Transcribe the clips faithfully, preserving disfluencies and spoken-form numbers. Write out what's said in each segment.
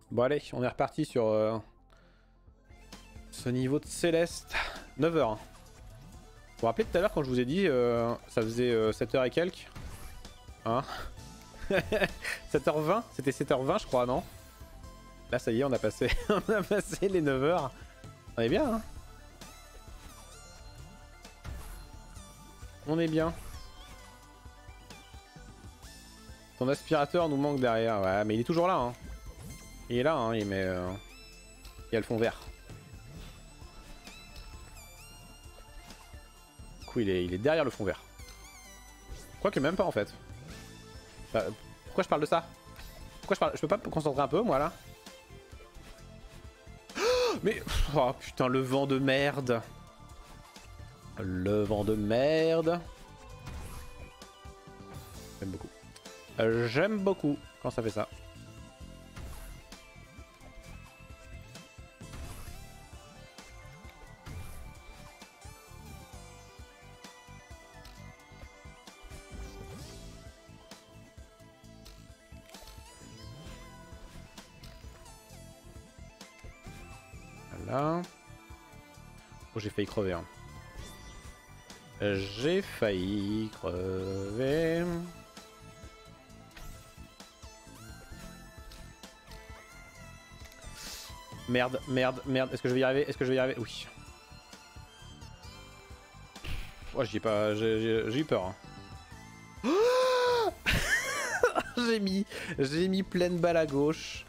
Bon allez, on est reparti sur euh, ce niveau de Céleste. neuf heures. Vous vous rappelez tout à l'heure quand je vous ai dit euh, ça faisait euh, sept heures et quelques. Hein. sept heures vingt, c'était sept heures vingt je crois, non? Là ça y est, on a passé, on a passé les neuf heures. On est bien, hein. On est bien. Ton aspirateur nous manque derrière. Ouais, mais il est toujours là, hein. Il est là, hein, il met... Euh... Il y a le fond vert. Du coup, il est, il est derrière le fond vert. Quoique même pas, en fait. Bah, pourquoi je parle de ça? Pourquoi je parle... Je peux pas me concentrer un peu, moi, là? Mais... Oh, putain, le vent de merde. Le vent de merde. J'aime beaucoup. Euh, J'aime beaucoup quand ça fait ça. Voilà. Oh, j'ai failli crever. Hein. J'ai failli crever. Merde, merde, merde. Est-ce que je vais y arriver? Est-ce que je vais y arriver? Oui. Oh, j'y ai pas... J'ai eu peur. Hein. J'ai mis... J'ai mis pleine balle à gauche.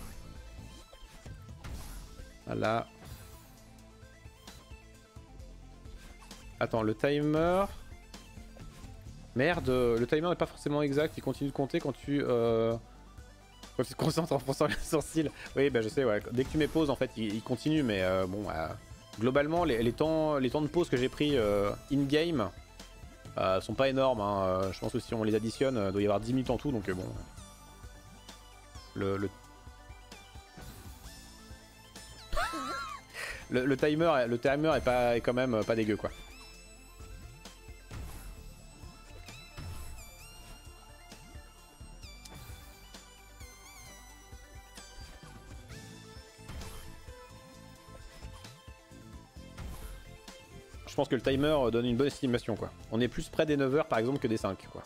Voilà. Attends, le timer... Merde, le timer n'est pas forcément exact. Il continue de compter quand tu... Euh... Quand tu te concentres en fronçant les sourcils. Oui, bah je sais, ouais. Dès que tu mets pause, en fait, il, il continue. Mais euh, bon, euh, globalement, les, les, temps, les temps de pause que j'ai pris euh, in-game euh, sont pas énormes. Hein. Euh, je pense que si on les additionne, il doit y avoir dix minutes en tout. Donc euh, bon... Le... le... le, le timer, le timer est, pas, est quand même pas dégueu, quoi. Je pense que le timer donne une bonne estimation, quoi. On est plus près des neuf heures par exemple que des cinq, quoi.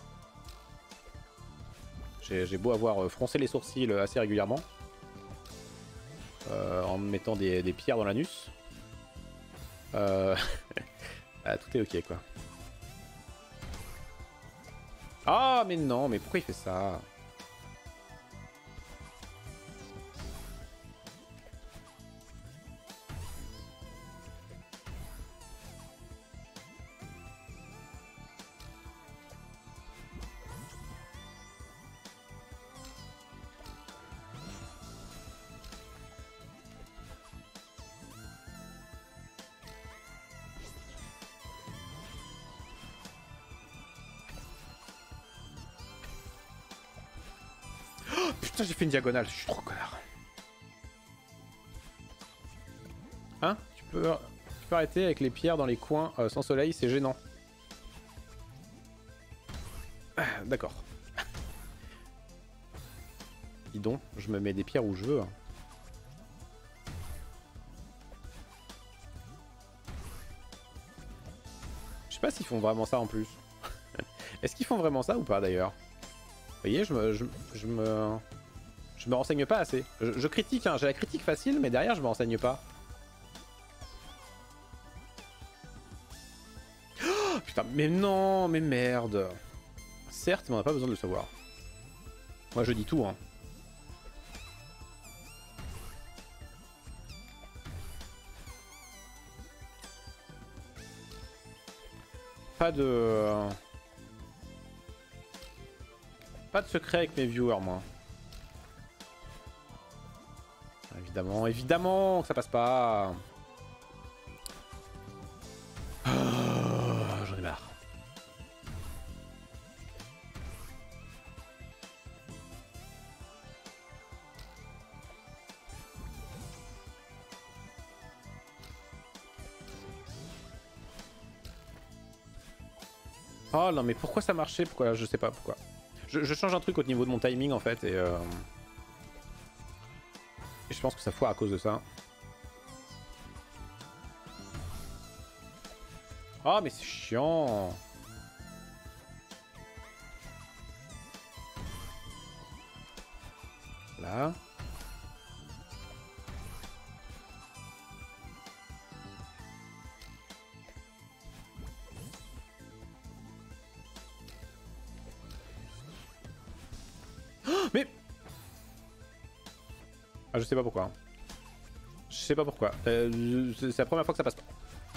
J'ai beau avoir froncé les sourcils assez régulièrement. Euh, en me mettant des, des pierres dans l'anus. Euh... ah, tout est ok, quoi. Ah, mais non, mais pourquoi il fait ça? Putain, j'ai fait une diagonale, je suis trop connard. Hein? Tu peux, tu peux arrêter avec les pierres dans les coins euh, sans soleil, c'est gênant. Ah, d'accord. Dis donc, je me mets des pierres où je veux. Hein. Je sais pas s'ils font vraiment ça en plus. Est-ce qu'ils font vraiment ça ou pas d'ailleurs? Vous voyez, je me... Je, je me... Je me renseigne pas assez. Je, je critique, hein. J'ai la critique facile, mais derrière je me renseigne pas. Oh, putain, mais non, mais merde. Certes, mais on n'a pas besoin de le savoir. Moi je dis tout, hein. Pas de... Pas de secret avec mes viewers, moi. Évidemment, évidemment que ça passe pas. Oh, j'en ai marre. Oh non, mais pourquoi ça marchait? Pourquoi? Je sais pas pourquoi. Je, je change un truc au niveau de mon timing en fait et... Euh... Et je pense que ça foire à cause de ça. Oh mais c'est chiant. Là. Oh, mais... Ah je sais pas pourquoi. Je sais pas pourquoi. Euh, c'est la première fois que ça passe pas.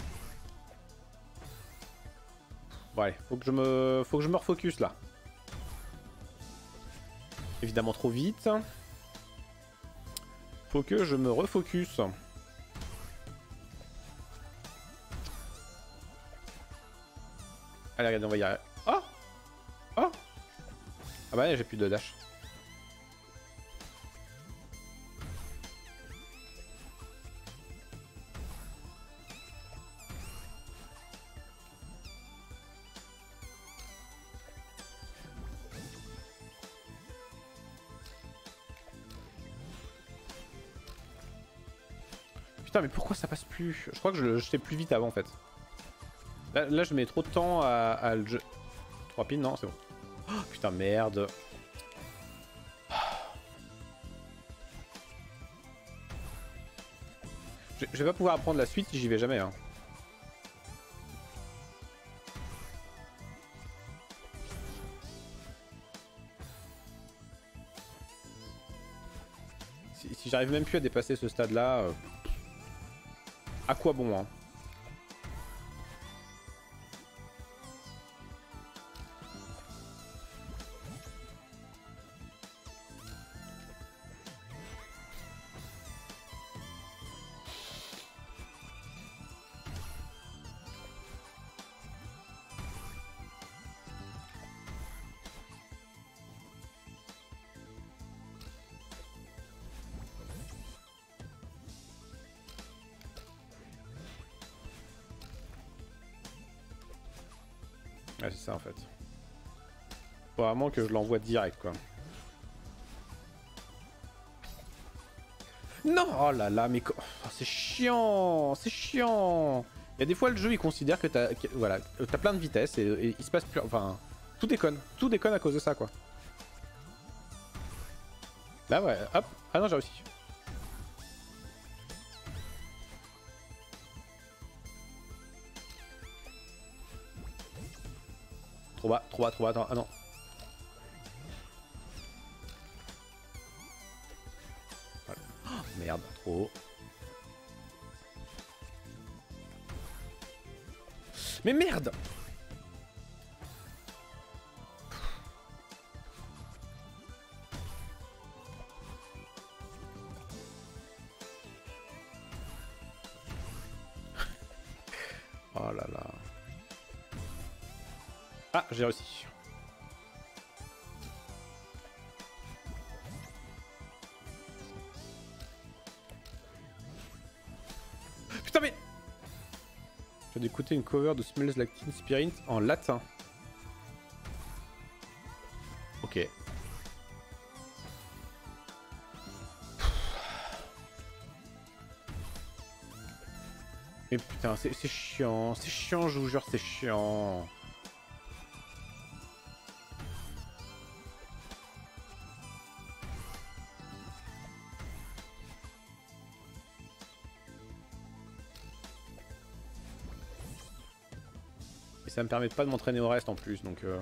Bon allez, faut que je me, faut que je me refocus là. Évidemment trop vite. Faut que je me refocus. Allez regardez, on va y arriver. Oh oh. Ah bah j'ai plus de dash. Putain mais pourquoi ça passe plus? Je crois que je le jetais plus vite avant en fait. Là, là je mets trop de temps à, à le jeu. trois pins non c'est bon. Oh, putain merde. Je, je vais pas pouvoir apprendre la suite si j'y vais jamais hein. Si, si j'arrive même plus à dépasser ce stade là. Euh... À quoi bon hein? Ouais, c'est ça en fait. Faut vraiment que je l'envoie direct quoi. Non. Oh là là, mais oh, c'est chiant, c'est chiant. Il y a des fois le jeu il considère que t'as, que, voilà, t'as plein de vitesse et, et il se passe plus, enfin, tout déconne, tout déconne à cause de ça quoi. Là ouais, hop, ah non j'ai réussi. Trop bas, trop bas, trop bas, attends, ah non. Voilà. Oh, merde, trop haut. Mais merde! Oh là là. Ah, j'ai réussi. Putain mais... Je viens d'écouter une cover de Smells Like Teen Spirit en latin. Ok. Mais putain, c'est chiant, c'est chiant, je vous jure, c'est chiant. Et ça me permet pas de m'entraîner au reste en plus, donc... Euh...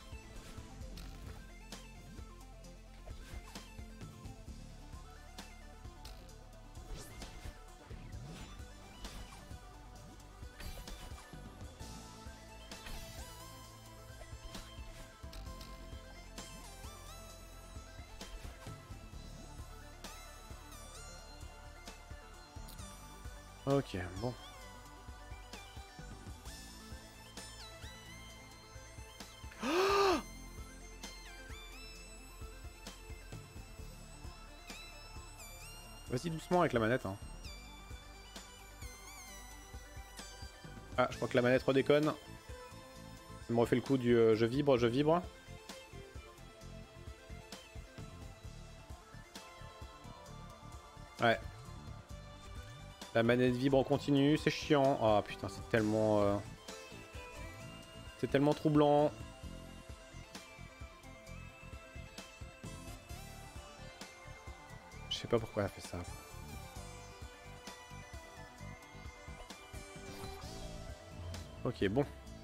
Ok, bon. Vas-y doucement avec la manette. Hein. Ah, je crois que la manette redéconne. Ça me refait le coup du euh, je vibre, je vibre. Ouais. La manette vibre en continu, c'est chiant. Oh putain, c'est tellement... Euh... C'est tellement troublant. Je sais pas pourquoi elle a fait ça. Ok, bon.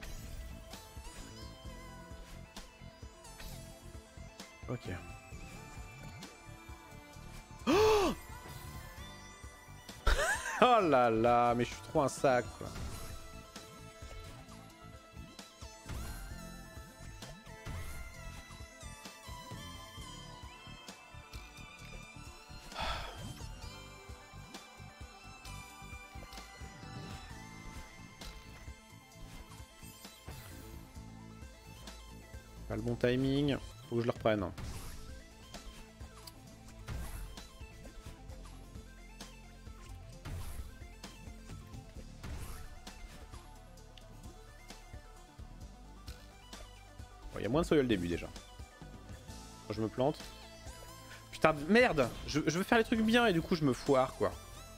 Ok. Oh, oh là là, mais je suis trop un sac, quoi. Pas le bon timing, faut que je le reprenne. Il y a moins de soleil le début déjà. Je me plante. Putain, merde, je, je veux faire les trucs bien et du coup je me foire quoi.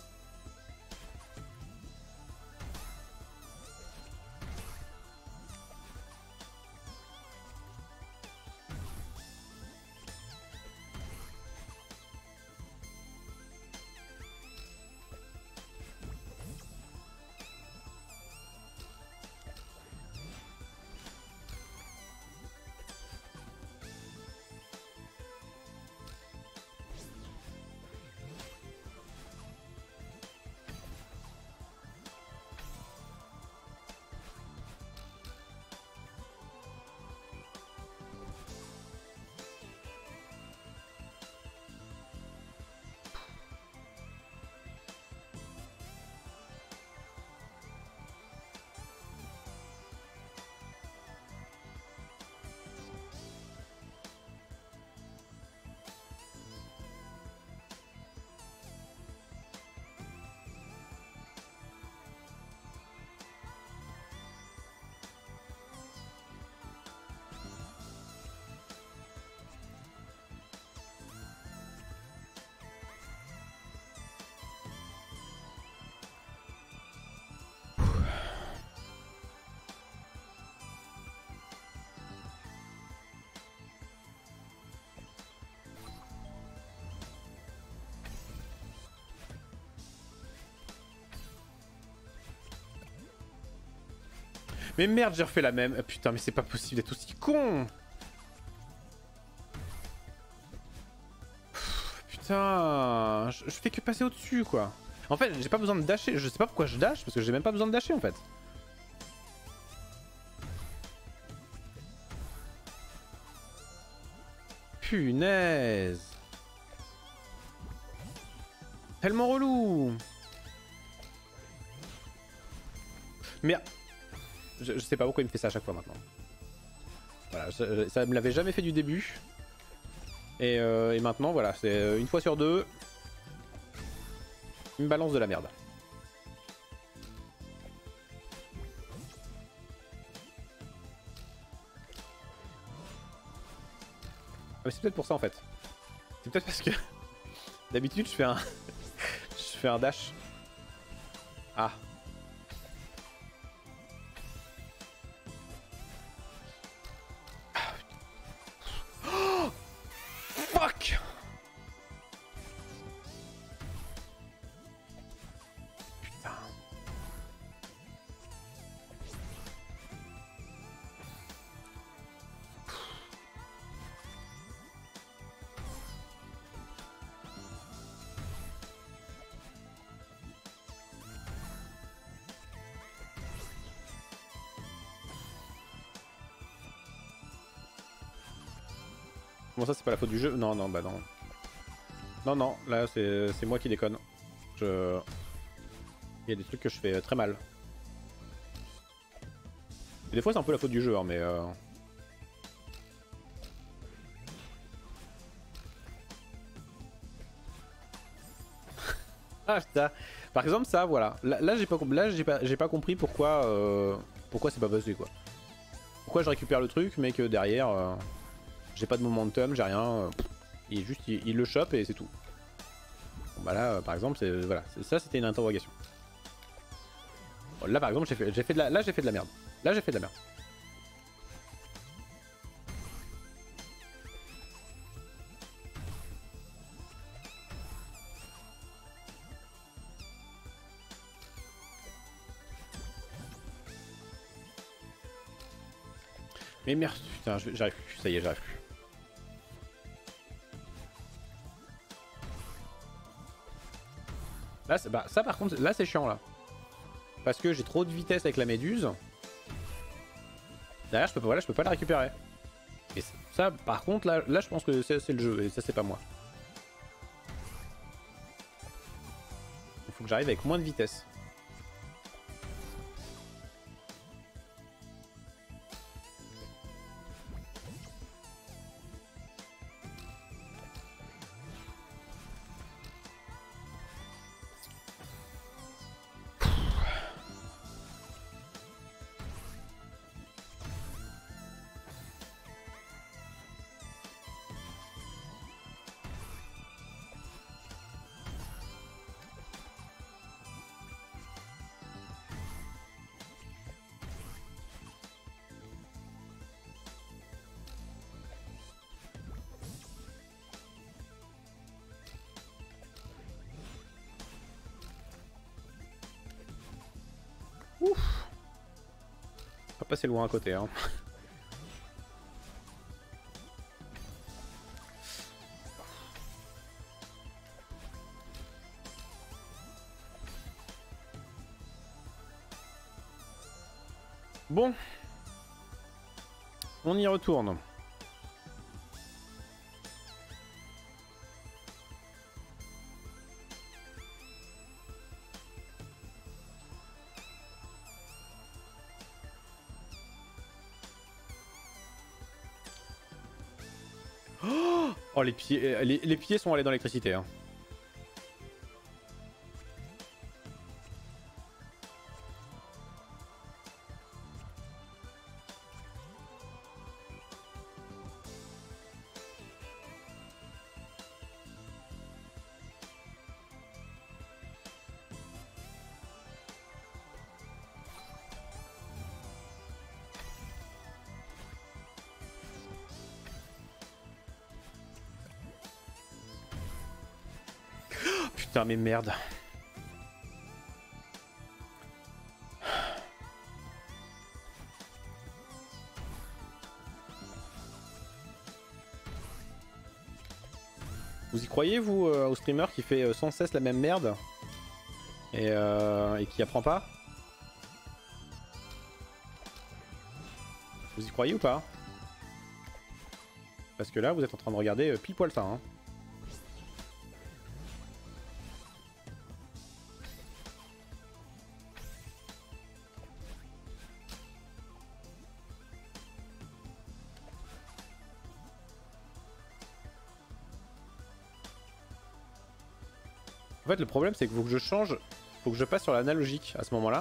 Mais merde, j'ai refait la même. Ah, putain, mais c'est pas possible d'être aussi con. Pff, putain, je, je fais que passer au-dessus, quoi. En fait, j'ai pas besoin de dasher. Je sais pas pourquoi je dash, parce que j'ai même pas besoin de dasher, en fait. Punaise. Tellement relou. Merde. Je, je sais pas pourquoi il me fait ça à chaque fois maintenant. Voilà, ça, ça me l'avait jamais fait du début. Et, euh, et maintenant, voilà, c'est une fois sur deux. Il me balance de la merde. Ah, mais c'est peut-être pour ça en fait. C'est peut-être parce que d'habitude je fais un je fais un dash. Ah. Oh, fuck. Putain. Bon, ça c'est pas la faute du jeu. Non, non, bah non. Non, non, là c'est moi qui déconne. Je... Il y a des trucs que je fais très mal. Et des fois c'est un peu la faute du jeu, hein, mais... Euh... ah putain. Par exemple ça, voilà. Là, là j'ai pas, là, j'ai pas, j'ai pas compris pourquoi, euh... pourquoi c'est pas passé quoi. Pourquoi je récupère le truc mais que derrière... Euh... J'ai pas de momentum, j'ai rien. Il, juste, il, il le chope et c'est tout. Bon Bah là, euh, par exemple, c'est voilà, ça c'était une interrogation. Bon, là par exemple, j'ai fait, j'ai fait de la, là j'ai fait de la merde. Là j'ai fait de la merde. Mais merde, putain, j'arrive plus, ça y est, j'arrive plus. Là, bah, ça par contre, là c'est chiant là. Parce que j'ai trop de vitesse avec la méduse. Derrière, je peux pas, voilà, je peux pas la récupérer. Et ça, par contre, là, là je pense que c'est le jeu, et ça c'est pas moi. Il faut que j'arrive avec moins de vitesse. Ouf. Pas passer loin à côté, hein. Bon. On y retourne. Oh, les pieds, les, les pieds sont allés dans l'électricité, hein. Putain, mais merde. Vous y croyez, vous, euh, au streamer qui fait euh, sans cesse la même merde et, euh, et qui apprend pas? Vous y croyez ou pas? Parce que là, vous êtes en train de regarder euh, pile poil ça, hein. En fait, le problème, c'est qu'il faut que je change, faut que je passe sur l'analogique à ce moment-là.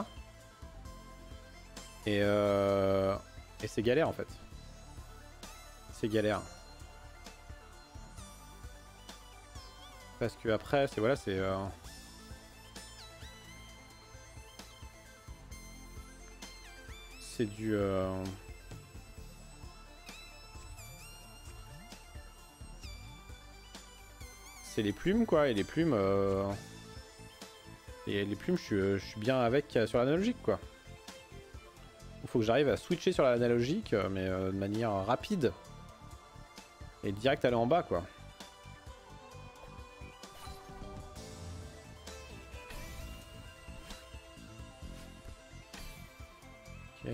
Et, euh... et c'est galère, en fait. C'est galère. Parce que après, c'est voilà, c'est... Euh... C'est du... Euh... C'est les plumes quoi, et les plumes euh... et les plumes je suis, je suis bien avec euh, sur l'analogique quoi. Il faut que j'arrive à switcher sur l'analogique euh, mais euh, de manière rapide et direct aller en bas quoi. Ok.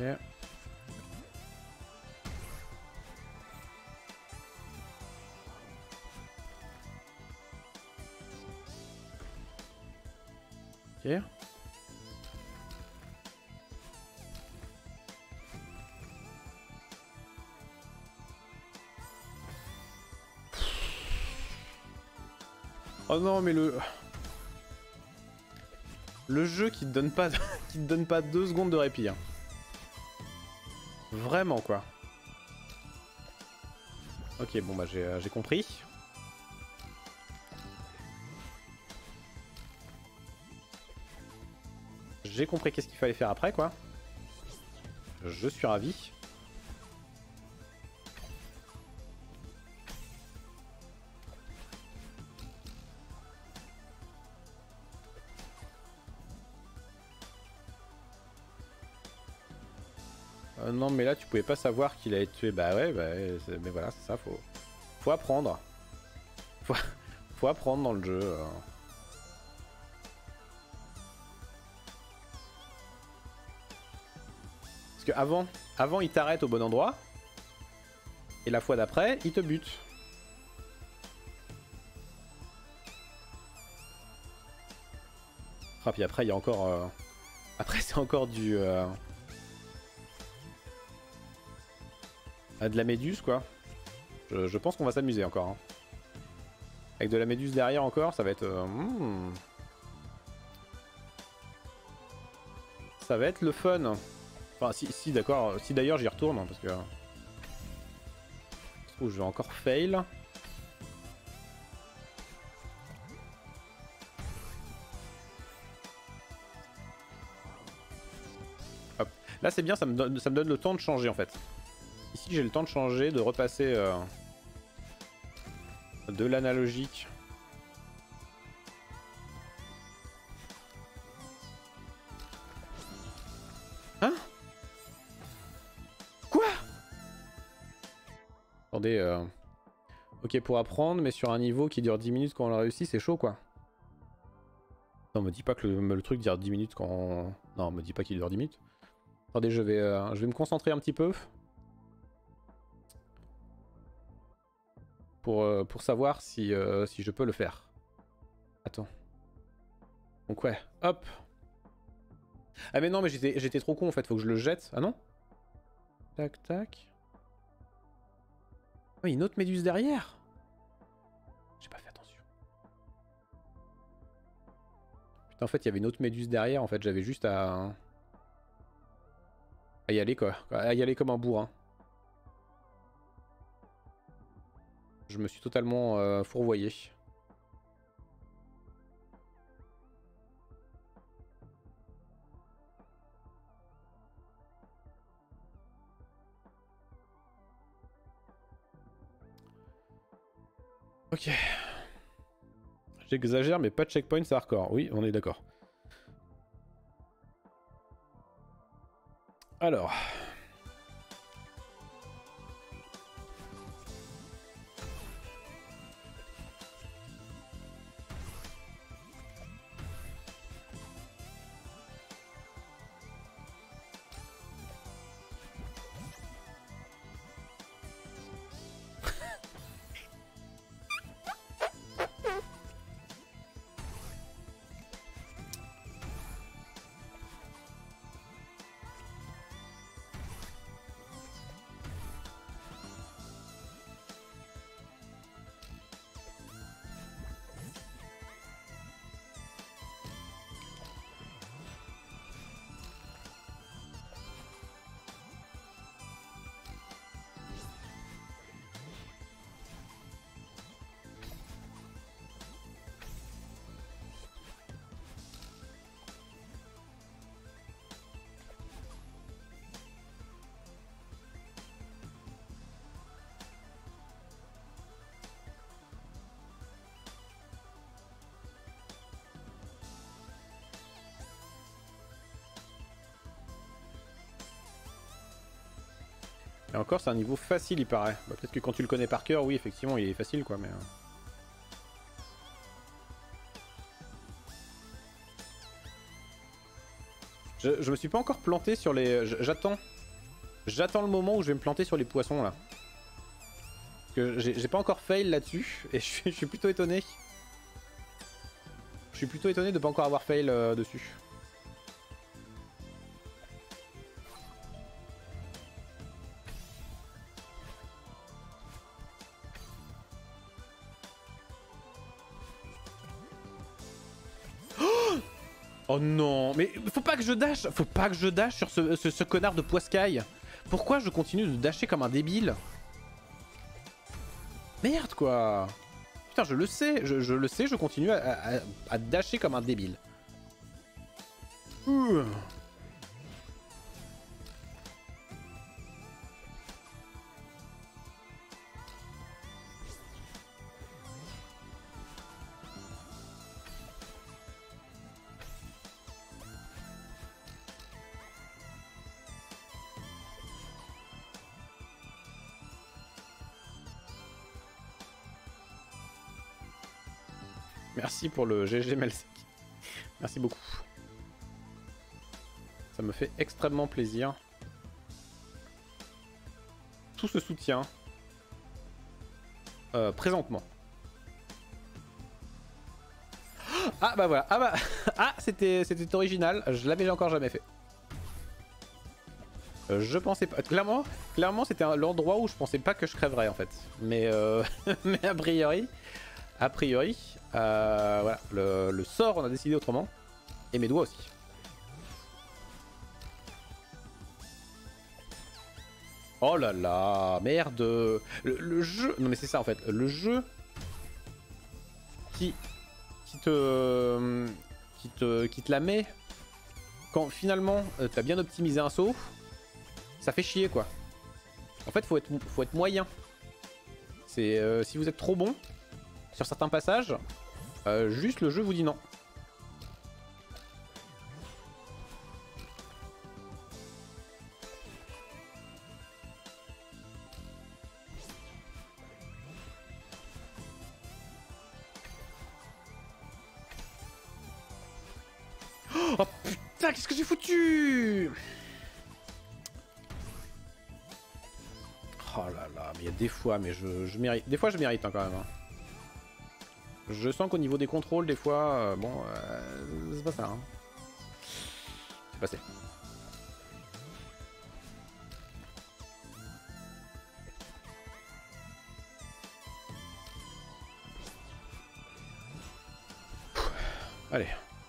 Ok. Oh non mais le... Le jeu qui te donne pas de... qui te donne pas deux secondes de répit. Hein. Vraiment quoi. Ok bon bah j'ai euh, j'ai compris. J'ai compris qu'est-ce qu'il fallait faire après, quoi. Je suis ravi. Euh, non mais là tu pouvais pas savoir qu'il allait tuer. Bah ouais, bah, mais voilà, c'est ça, faut... faut apprendre. Faut... faut apprendre dans le jeu. Euh. Parce que avant, avant il t'arrête au bon endroit. Et la fois d'après, il te bute. Ah puis après il y a encore... Euh... Après c'est encore du... Euh... de la méduse quoi. Je, je pense qu'on va s'amuser encore. Hein. Avec de la méduse derrière encore, ça va être... Euh, hmm. Ça va être le fun. Enfin si, si d'accord, si d'ailleurs j'y retourne, hein, parce que... Je trouve que je vais encore fail. Hop. Là c'est bien, ça me, donne, ça me donne le temps de changer en fait. Ici j'ai le temps de changer, de repasser euh, de l'analogique. Hein? Quoi? Attendez, euh... ok pour apprendre, mais sur un niveau qui dure dix minutes quand on l'a réussi, c'est chaud quoi. Non, me dis pas que le, le truc dure dix minutes quand... On... Non, me dis pas qu'il dure dix minutes. Attendez, je vais, euh, je vais me concentrer un petit peu. Pour, euh, pour savoir si, euh, si je peux le faire. Attends. Donc ouais, hop. Ah mais non, mais j'étais trop con en fait, faut que je le jette. Ah non? Tac, tac. Oh, une autre méduse derrière? J'ai pas fait attention. Putain, en fait, il y avait une autre méduse derrière, en fait, j'avais juste à... à y aller quoi. À y aller comme un bourrin. Je me suis totalement euh, fourvoyé. Ok. J'exagère, mais pas de checkpoint, c'est hardcore. Oui, on est d'accord. Alors... Et encore, c'est un niveau facile, il paraît. Bah, peut-être que quand tu le connais par cœur, oui, effectivement, il est facile, quoi, mais... Je, je me suis pas encore planté sur les... J'attends. J'attends le moment où je vais me planter sur les poissons, là. Parce que j'ai pas encore fail là-dessus, et je suis, je suis plutôt étonné. Je suis plutôt étonné de pas encore avoir fail euh, dessus. Oh non, mais faut pas que je dash, faut pas que je dash sur ce, ce, ce connard de poiscaille. Pourquoi je continue de dasher comme un débile? Merde quoi. Putain, je le sais, je, je le sais, je continue à, à, à dasher comme un débile. Ouh. Merci pour le G G Melsec. Merci beaucoup. Ça me fait extrêmement plaisir. Tout ce soutien. Euh, présentement. Ah bah voilà. Ah bah. Ah c'était c'était original. Je l'avais encore jamais fait. Euh, je pensais pas. Clairement, clairement c'était l'endroit où je pensais pas que je crèverais en fait. Mais, euh... Mais a priori. A priori. Euh, voilà. Le, le sort on a décidé autrement. Et mes doigts aussi. Oh là là, merde. Le, le jeu... Non mais c'est ça en fait. Le jeu qui, qui, te, qui, te, qui te la met quand finalement euh, t'as bien optimisé un saut. Ça fait chier quoi. En fait faut être, faut être moyen. C'est euh, si vous êtes trop bon sur certains passages, euh, juste le jeu vous dit non. Oh putain, qu'est-ce que j'ai foutu? Oh là là, mais il y a des fois, mais je, je mérite. Des fois, je mérite hein, quand même. Hein. Je sens qu'au niveau des contrôles, des fois, euh, bon, euh, c'est pas ça. Hein. C'est passé. Allez.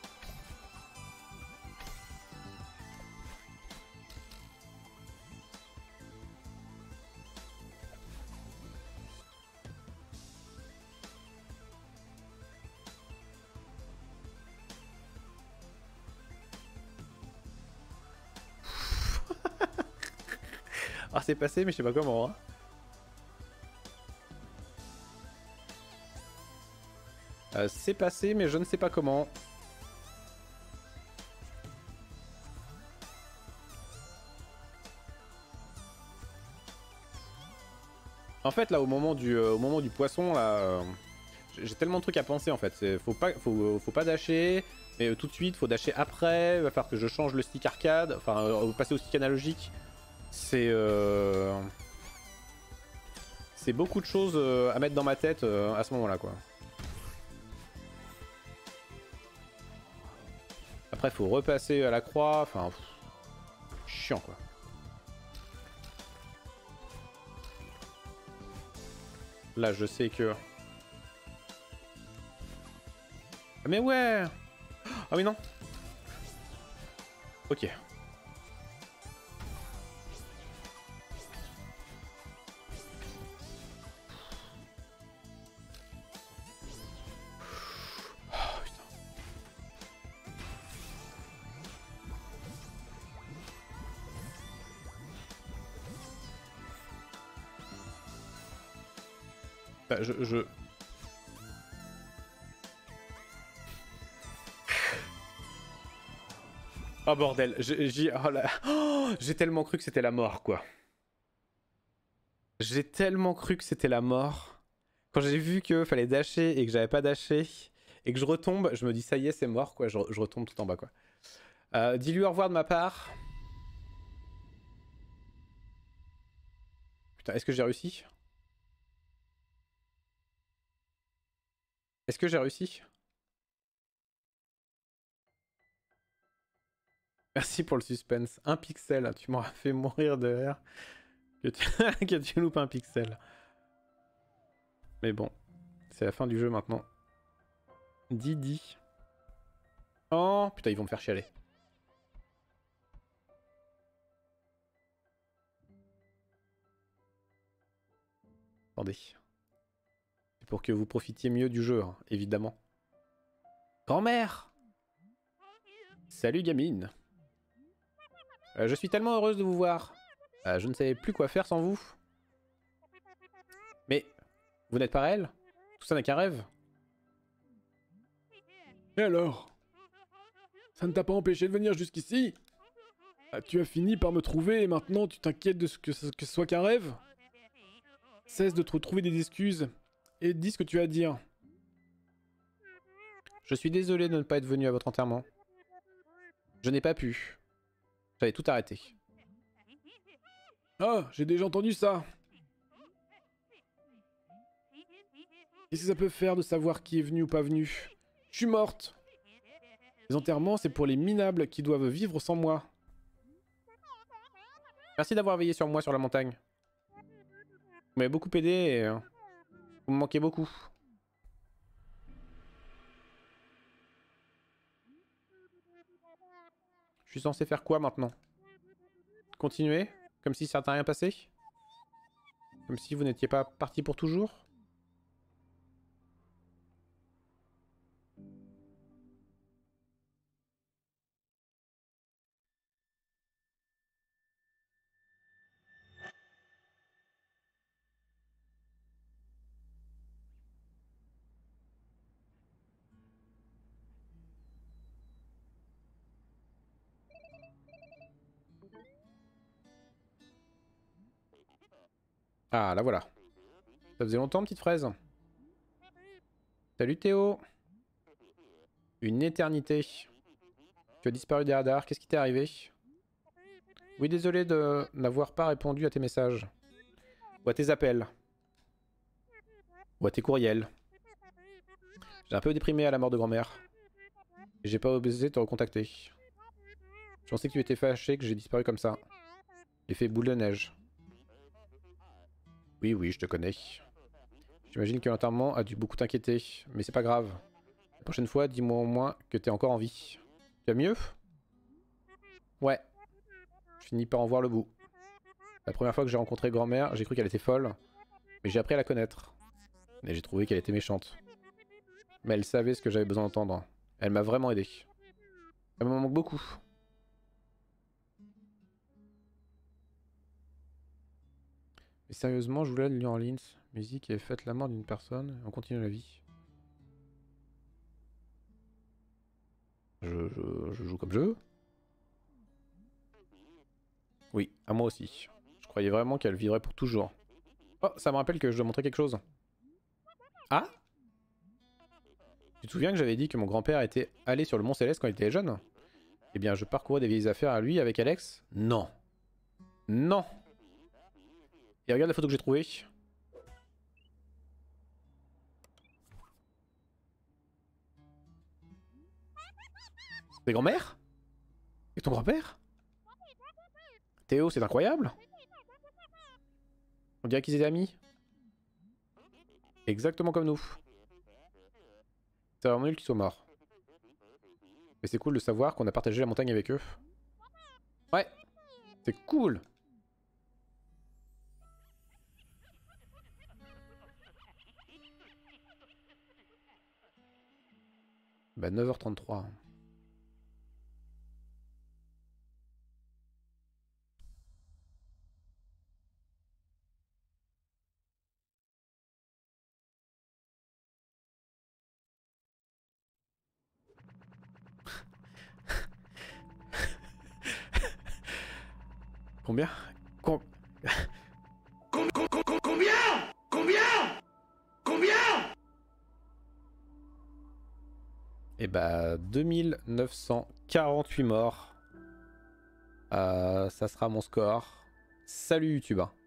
Ah, c'est passé, mais je sais pas comment. Hein. Euh, c'est passé, mais je ne sais pas comment. En fait, là, au moment du, euh, au moment du poisson, là, euh, j'ai tellement de trucs à penser en fait. Faut pas, faut, faut pas dasher, mais euh, tout de suite, faut dasher après. Il va falloir que je change le stick arcade, enfin, euh, passer au stick analogique. C'est, euh... c'est beaucoup de choses euh, à mettre dans ma tête euh, à ce moment-là, quoi. Après, faut repasser à la croix. Enfin, pff, chiant, quoi. Là, je sais que... Ah mais ouais. Ah mais non. Ok. Oh, putain. Bah, je... je... Oh bordel, j'ai oh là... oh, j'ai tellement cru que c'était la mort quoi. J'ai tellement cru que c'était la mort. Quand j'ai vu que fallait dasher et que j'avais pas dashé et que je retombe, je me dis ça y est c'est mort quoi, je, je retombe tout en bas quoi. Euh, Dis-lui au revoir de ma part. Putain, est-ce que j'ai réussi? Est-ce que j'ai réussi? Merci pour le suspense. Un pixel, tu m'auras fait mourir de rire. Que tu... que tu loupes un pixel. Mais bon, c'est la fin du jeu maintenant. Didi. Oh, putain, ils vont me faire chialer. Attendez. C'est pour que vous profitiez mieux du jeu, hein, évidemment. Grand-mère! Salut gamine. Euh, je suis tellement heureuse de vous voir. Euh, je ne savais plus quoi faire sans vous. Mais, vous n'êtes pas elle? Tout ça n'est qu'un rêve. Et alors? Ça ne t'a pas empêché de venir jusqu'ici? Ah, tu as fini par me trouver et maintenant tu t'inquiètes de ce que ce, que ce soit qu'un rêve? Cesse de te trouver des excuses et dis ce que tu as à dire. Je suis désolé de ne pas être venu à votre enterrement. Je n'ai pas pu. J'avais tout arrêté. Ah, j'ai déjà entendu ça. Qu'est-ce que ça peut faire de savoir qui est venu ou pas venu? Je suis morte. Les enterrements, c'est pour les minables qui doivent vivre sans moi. Merci d'avoir veillé sur moi sur la montagne. Vous m'avez beaucoup aidé et euh, vous me manquez beaucoup. Je suis censé faire quoi maintenant? Continuer? Comme si ça n'était rien passé? Comme si vous n'étiez pas parti pour toujours? Ah, la voilà. Ça faisait longtemps, petite fraise. Salut Théo. Une éternité. Tu as disparu des radars, qu'est-ce qui t'est arrivé? Oui, désolé de n'avoir pas répondu à tes messages. Ou à tes appels. Ou à tes courriels. J'ai un peu déprimé à la mort de grand-mère. Et j'ai pas osé te recontacter. Je pensais que tu étais fâché que j'ai disparu comme ça. L'effet boule de neige. Oui, oui, je te connais. J'imagine que l'enterrement a dû beaucoup t'inquiéter, mais c'est pas grave. La prochaine fois, dis-moi au moins que t'es encore en vie. Tu vas mieux? Ouais. Je finis par en voir le bout. La première fois que j'ai rencontré grand-mère, j'ai cru qu'elle était folle, mais j'ai appris à la connaître. Et j'ai trouvé qu'elle était méchante. Mais elle savait ce que j'avais besoin d'entendre. Elle m'a vraiment aidé. Elle me manque beaucoup. Mais sérieusement, je voulais de New Orleans. Musique et faites la mort d'une personne, et on continue la vie. Je, je, je joue comme je veux. Oui, à moi aussi. Je croyais vraiment qu'elle vivrait pour toujours. Oh, ça me rappelle que je dois montrer quelque chose. Ah? Tu te souviens que j'avais dit que mon grand-père était allé sur le Mont Céleste quand il était jeune? Eh bien, je parcourais des vieilles affaires à lui avec Alex. Non. Non. Et regarde la photo que j'ai trouvée. C'est grand-mère? Et ton grand-père? Théo, c'est incroyable. On dirait qu'ils étaient amis. Exactement comme nous. C'est vraiment nul qu'ils soient morts. Mais c'est cool de savoir qu'on a partagé la montagne avec eux. Ouais. C'est cool. Bah neuf heures trente-trois. Combien? Com... Com com com combien? Combien? Combien? Et bah deux mille neuf cent quarante-huit morts. Euh, ça sera mon score. Salut YouTube.